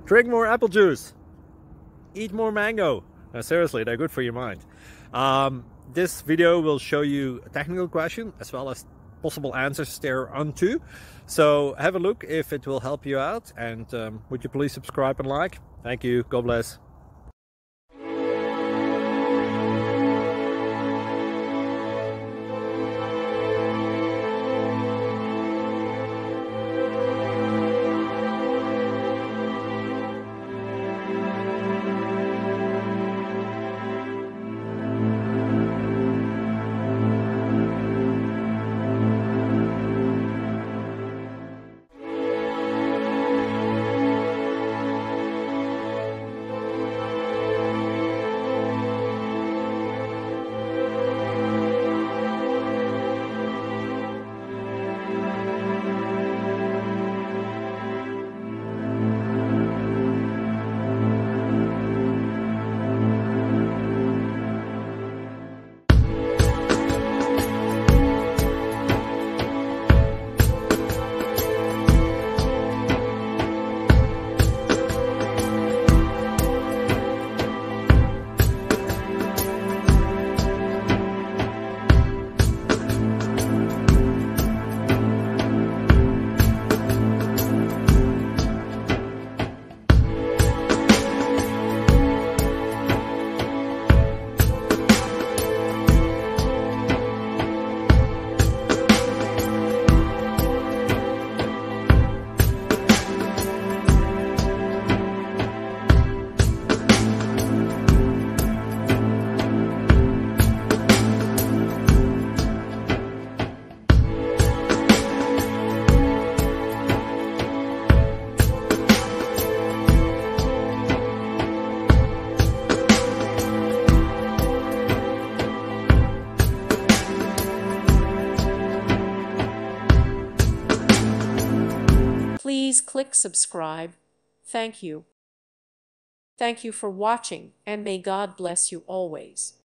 Drink more apple juice. Eat more mango. Seriously, they're good for your mind. This video will show you a technical question as well as possible answers thereunto. So have a look if it will help you out, and would you please subscribe and like? Thank you. God bless. Please click subscribe. Thank you. Thank you for watching, and may God bless you always.